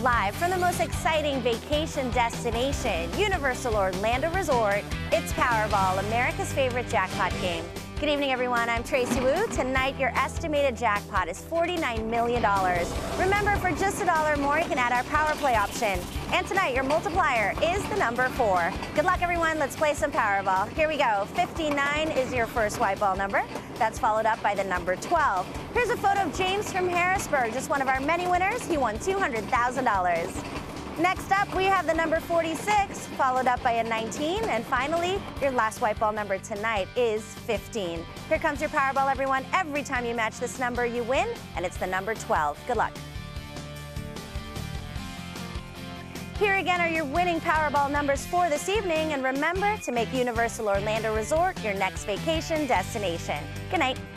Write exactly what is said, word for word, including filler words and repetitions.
Live from the most exciting vacation destination, Universal Orlando Resort, it's Powerball, America's favorite jackpot game. Good evening, everyone. I'm Tracy Wu. Tonight, your estimated jackpot is forty-nine million dollars. Remember, for just a dollar more, you can add our Power Play option. And tonight, your multiplier is the number four. Good luck, everyone. Let's play some Powerball. Here we go. fifty-nine is your first white ball number. That's followed up by the number twelve. Here's a photo of James from Harrisburg, just one of our many winners. He won two hundred thousand dollars. Next up, we have the number forty-six, followed up by a nineteen, and finally, your last white ball number tonight is fifteen. Here comes your Powerball, everyone. Every time you match this number, you win, and it's the number twelve. Good luck. Here again are your winning Powerball numbers for this evening, and remember to make Universal Orlando Resort your next vacation destination. Good night.